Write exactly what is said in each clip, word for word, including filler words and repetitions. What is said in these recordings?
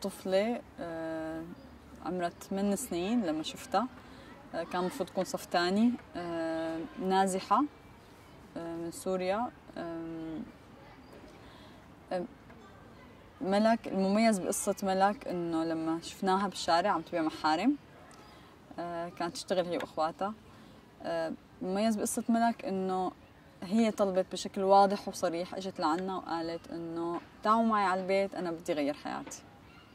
طفلة عمرها ثمان سنين لما شفتها، كان المفروض تكون صف ثاني، نازحة من سوريا. ملك، المميز بقصة ملك إنه لما شفناها بالشارع عم تبيع محارم، كانت تشتغل هي وأخواتها. المميز بقصة ملك إنه هي طلبت بشكل واضح وصريح، اجت لعنا وقالت إنه تعالوا معي على البيت، أنا بدي غير حياتي.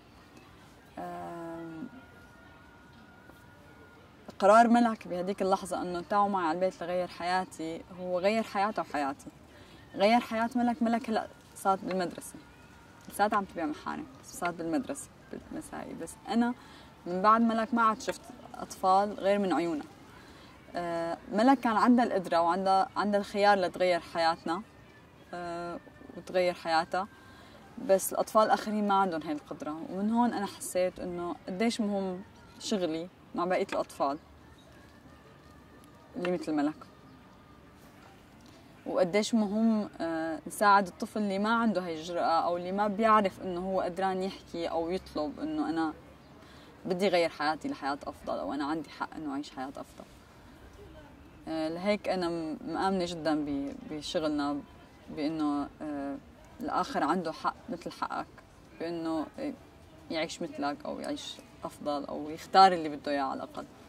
قرار ملك بهديك اللحظة إنه تعالوا معي على البيت لغير حياتي، هو غير حياته وحياتي. غير حياة ملك. ملك هلا صارت بالمدرسة، لساتها عم تبيع محارم، بس صارت بالمدرسة بالمسائي. بس أنا من بعد ملك ما عاد شفت أطفال غير من عيونها. أه ملك كان عندها القدرة وعندها عندها الخيار لتغير حياتنا أه وتغير حياتها، بس الأطفال الآخرين ما عندهم هاي القدرة. ومن هون أنا حسيت إنه قديش مهم شغلي مع بقية الأطفال اللي مثل ملك، وقديش مهم أه نساعد الطفل اللي ما عنده هاي الجرأة أو اللي ما بيعرف إنه هو قدران يحكي أو يطلب إنه أنا بدي غير حياتي لحياة أفضل، أو أنا عندي حق إنه أعيش حياة أفضل. أه لهيك أنا مآمنة جدا بشغلنا، بإنه أه الآخر عنده حق مثل حقك، بإنه يعيش مثلك أو يعيش أفضل أو يختار اللي بده إياه على الأقل.